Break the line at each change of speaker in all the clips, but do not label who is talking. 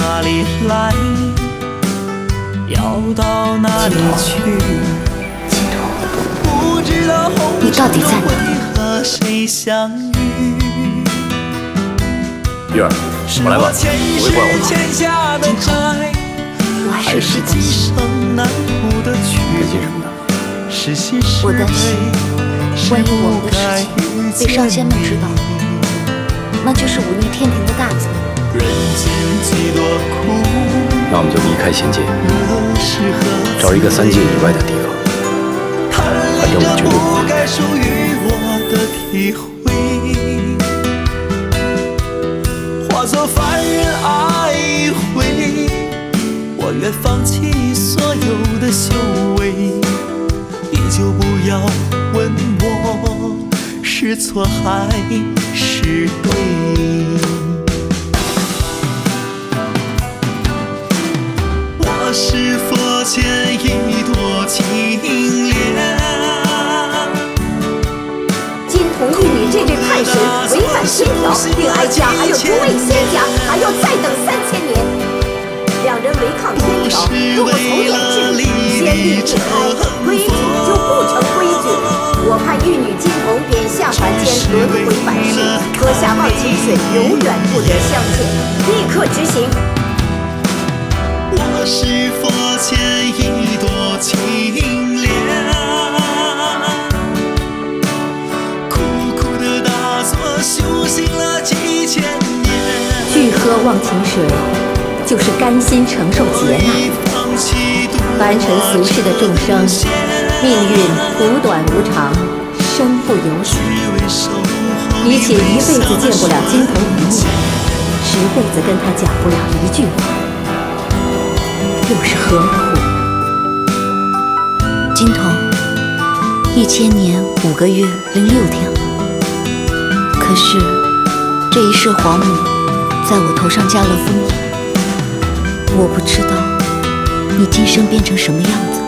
哪里来，要到哪里去？不知道
你到底在哪？
和谁相遇？
玉儿，我来吧，我会过来我
的。
我还是担心。
担心什么呢？
我担心，万一我们的事情被上仙们知道，那就是忤逆天庭的大罪。
那我们就离开仙界，找一个3界以外的地方。反正我绝对不
会。化作凡人爱一回，我愿放弃所有的修为，你就不要问我是错还是对。我是佛前一朵青莲。
金童玉女这对叛神违反天条，令哀家还有诸位仙家还要再等3000年。两人违抗天条，如果从严治理，先例一开，规矩就不成规矩。我盼玉女金童便下凡间轮回百世，阁下忘情水永远不得相见，立刻执行。
我是佛前一朵青莲，苦苦的打坐修行了几千年。
聚合忘情水，就是甘心承受劫难。凡尘俗世的众生，命运苦短无常，生不由己。比起一辈子见不了金童一面，10辈子跟他讲不了一句话，又是何苦？
金童，1000年5个月06天了。可是这一世皇母在我头上加了封印，我不知道你今生变成什么样子。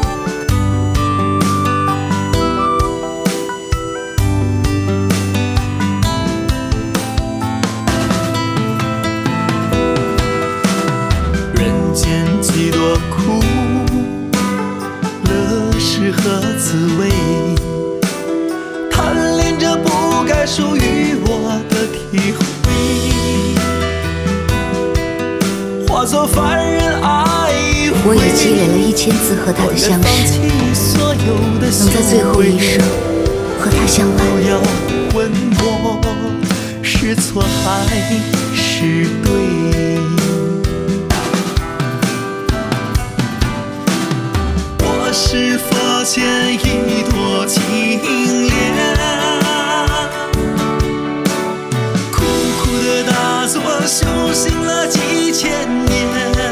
人间几多苦，乐是何滋味？贪恋着不该属于我的体会，化作凡人爱一回。
我已积累了1000次和他的相识，能在最后一生和他相爱。
不要问我是错还是对。我是佛前一朵青莲，苦苦的打坐修行了几千年，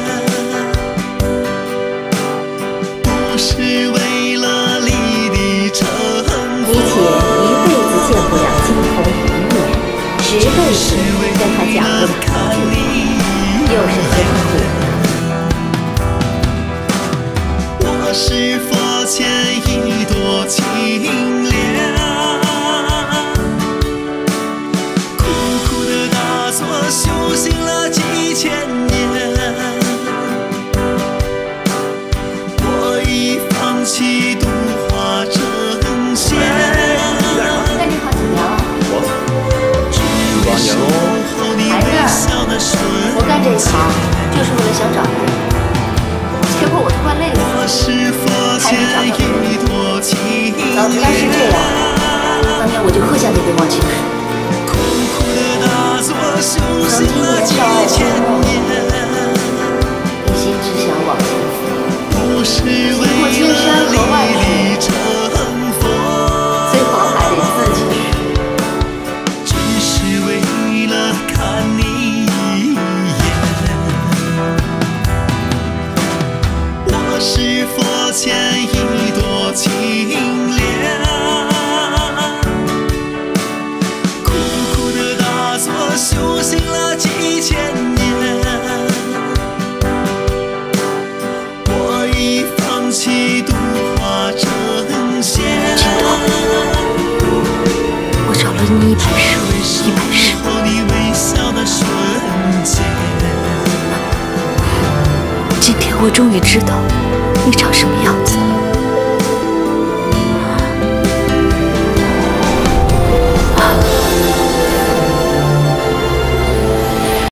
不是为了立地成佛。
你且一辈子见不了金童一面，10辈子跟他讲不了一句话，又是何苦？
我是佛前一朵青莲，苦苦的打坐修行了几千年，我已放弃度化真仙。
跟你好几年了，
8年喽。
还是我干这一行就是为了想找个人。结果我都快累死了，还没找到。早知道是这样，当年我就喝下那杯忘情水。曾经年少爱沉默，一心只想往前飞，行过千山和万水，最后还得自己学。
只是为了看你一眼。我是佛前一朵青莲，苦苦的打坐修行了几千年，我已放弃度化真仙。
我找了你100世，100世，
你微笑的瞬间，
我终于知道你长什么样了。